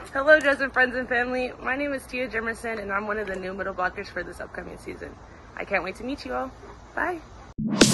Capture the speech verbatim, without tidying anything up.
Hello, Dresden friends and family. My name is Tia Jumerson, and I'm one of the new middle blockers for this upcoming season. I can't wait to meet you all. Bye.